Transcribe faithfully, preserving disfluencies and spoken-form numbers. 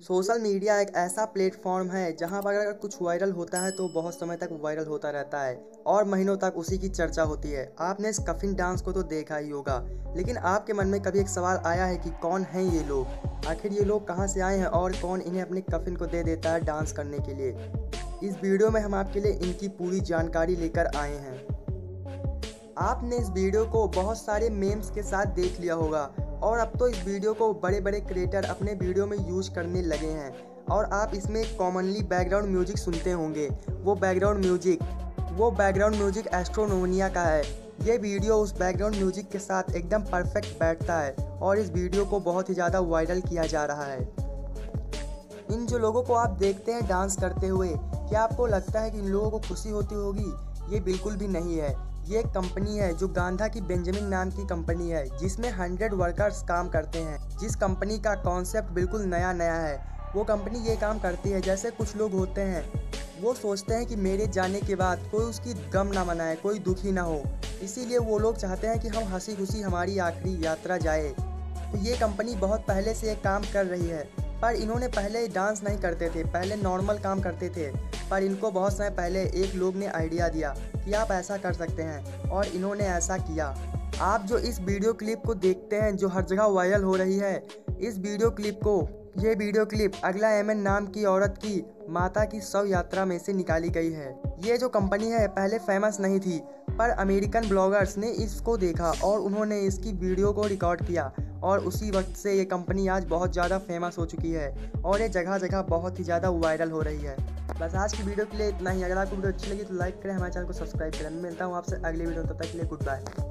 Social media एक ऐसा platform है जहां पर अगर कुछ वायरल होता है तो बहुत समय तक वायरल होता रहता है और महीनों तक उसी की चर्चा होती है। आपने इस कफिन डांस को तो देखा ही होगा, लेकिन आपके मन में कभी एक सवाल आया है कि कौन हैं ये लोग, आखिर ये लोग कहां से आए हैं और कौन इन्हें अपने कफिन को दे देता है डांस करने के लिए। इस वीडियो में हम आपके लिए इनकी पूरी जानकारी लेकर आए हैं। आपने इस वीडियो को बहुत सारे मेम्स के साथ देख लिया होगा और अब तो इस वीडियो को बड़े बड़े क्रिएटर अपने वीडियो में यूज करने लगे हैं और आप इसमें कॉमनली बैकग्राउंड म्यूजिक सुनते होंगे। वो बैकग्राउंड म्यूजिक वो बैकग्राउंड म्यूजिक एस्ट्रोनोनिया का है। ये वीडियो उस बैकग्राउंड म्यूजिक के साथ एकदम परफेक्ट बैठता है और इस वीडियो को बहुत ही ज़्यादा वायरल किया जा रहा है। इन जो लोगों को आप देखते हैं डांस करते हुए, क्या आपको लगता है कि इन लोगों को खुशी होती होगी? ये बिल्कुल भी नहीं है। ये एक कंपनी है जो गांधा की बेंजामिन नाम की कंपनी है, जिसमें हंड्रेड वर्कर्स काम करते हैं। जिस कंपनी का कॉन्सेप्ट बिल्कुल नया नया है। वो कंपनी ये काम करती है, जैसे कुछ लोग होते हैं वो सोचते हैं कि मेरे जाने के बाद कोई उसकी गम ना मनाए, कोई दुखी ना हो, इसीलिए वो लोग चाहते हैं कि हम हंसी खुशी हमारी आखिरी यात्रा जाए। तो ये कंपनी बहुत पहले से एक काम कर रही है, पर इन्होंने पहले डांस नहीं करते थे, पहले नॉर्मल काम करते थे। पर इनको बहुत समय पहले एक लोग ने आइडिया दिया कि आप ऐसा कर सकते हैं और इन्होंने ऐसा किया। आप जो इस वीडियो क्लिप को देखते हैं जो हर जगह वायरल हो रही है, इस वीडियो क्लिप को ये वीडियो क्लिप अगला एमएन नाम की औरत की माता की शव यात्रा में से निकाली गई है। ये जो कंपनी है पहले फेमस नहीं थी, पर अमेरिकन ब्लॉगर्स ने इसको देखा और उन्होंने इसकी वीडियो को रिकॉर्ड किया और उसी वक्त से ये कंपनी आज बहुत ज़्यादा फेमस हो चुकी है और ये जगह जगह बहुत ही ज़्यादा वायरल हो रही है। बस आज की वीडियो के लिए इतना ही। अगर आपको वीडियो अच्छी लगी तो लाइक करें, हमारे चैनल को सब्सक्राइब करें। मिलता हूँ आपसे अगली वीडियो, तब तक के लिए गुड बाय।